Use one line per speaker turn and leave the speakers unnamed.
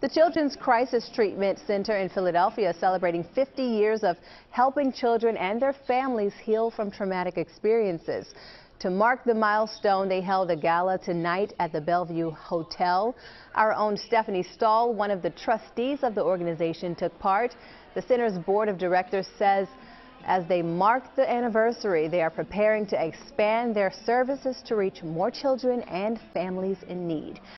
The Children's Crisis Treatment Center in Philadelphia is celebrating 50 years of helping children and their families heal from traumatic experiences. To mark the milestone, they held a gala tonight at the Bellevue Hotel. Our own Stephanie Stahl, one of the trustees of the organization, took part. The center's board of directors says as they mark the anniversary, they are preparing to expand their services to reach more children and families in need.